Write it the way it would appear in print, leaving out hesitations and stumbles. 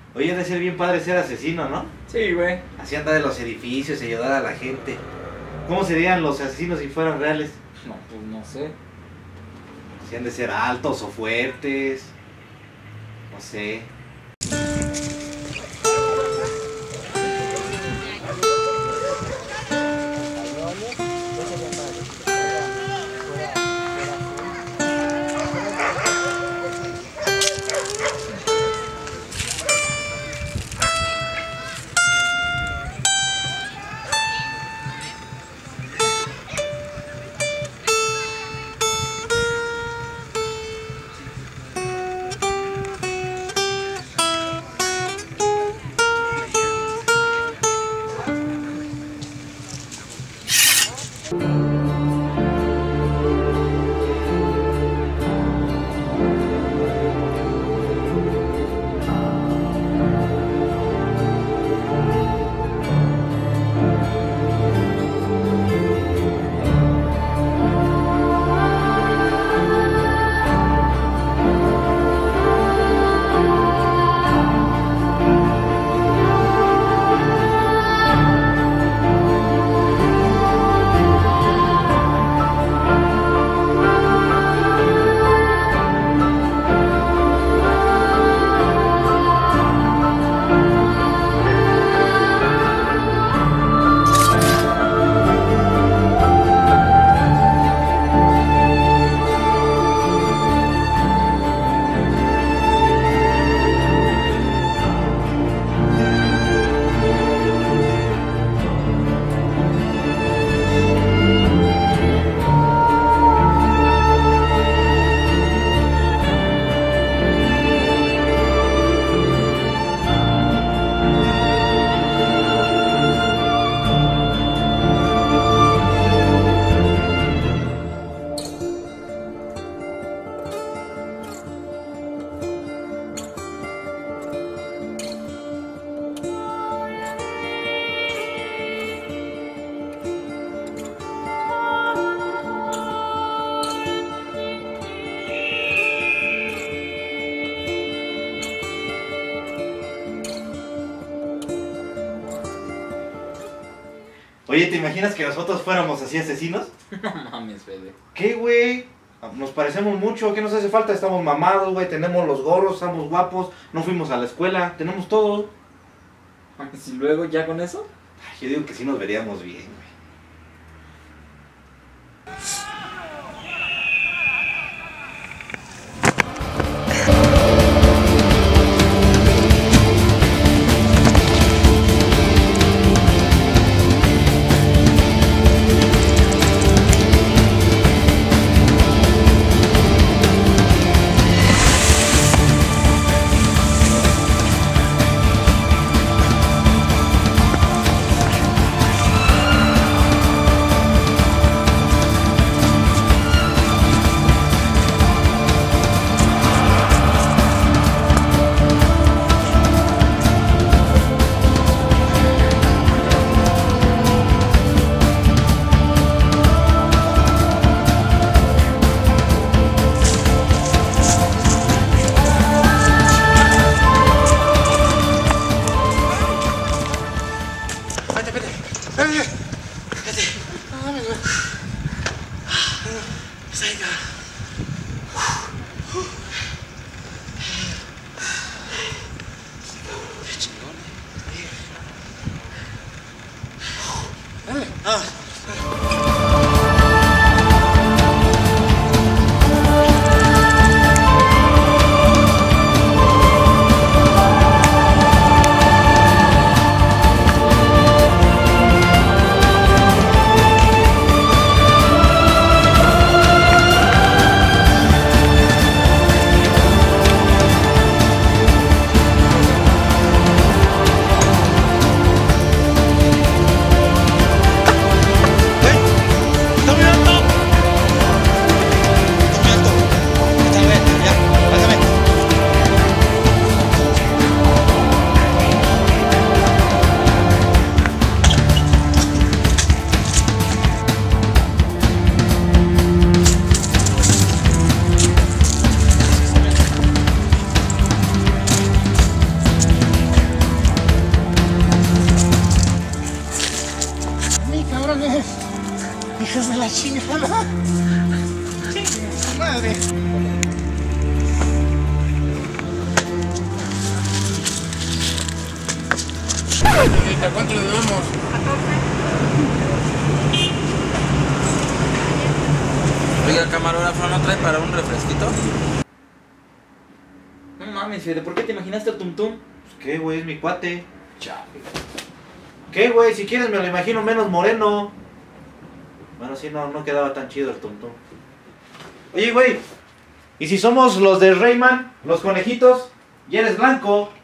Oye, debe ser bien padre ser asesino, ¿no? Sí, güey. Así andar en los edificios y ayudar a la gente. ¿Cómo serían los asesinos si fueran reales? No, pues no sé. Si han de ser altos o fuertes. No sé. Oye, ¿te imaginas que nosotros fuéramos así asesinos? No mames, bebé. ¿Qué, güey? Nos parecemos mucho, ¿qué nos hace falta? Estamos mamados, güey, tenemos los gorros, estamos guapos, no fuimos a la escuela, tenemos todo. ¿Y luego ya con eso? Ay, yo digo que sí nos veríamos bien, güey. Madre. ¿A cuánto le debemos? Oiga, camarógrafo, ¿no trae para un refresquito? No mames, Fede, ¿por qué te imaginaste a Tum Tum? Pues, ¿qué, güey? Es mi cuate. Chale. ¿Qué, güey? Si quieres me lo imagino menos moreno. Bueno, sí, no quedaba tan chido el Tum Tum. Oye, güey. ¿Y si somos los de Rayman, los conejitos, y eres blanco?